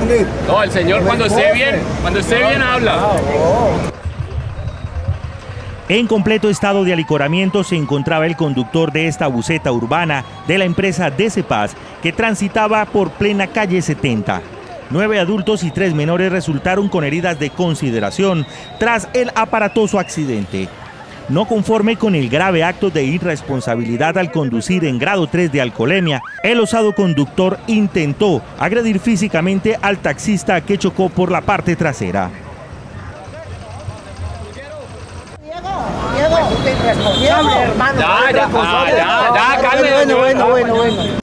confundir. No, el señor cuando esté bien habla. En completo estado de alicoramiento se encontraba el conductor de esta buseta urbana de la empresa Decepaz que transitaba por plena calle 70. 9 adultos y 3 menores resultaron con heridas de consideración tras el aparatoso accidente. No conforme con el grave acto de irresponsabilidad al conducir en grado 3 de alcoholemia, el osado conductor intentó agredir físicamente al taxista que chocó por la parte trasera. Diego, irresponsable, hermano. Ya, cálmate. Bueno.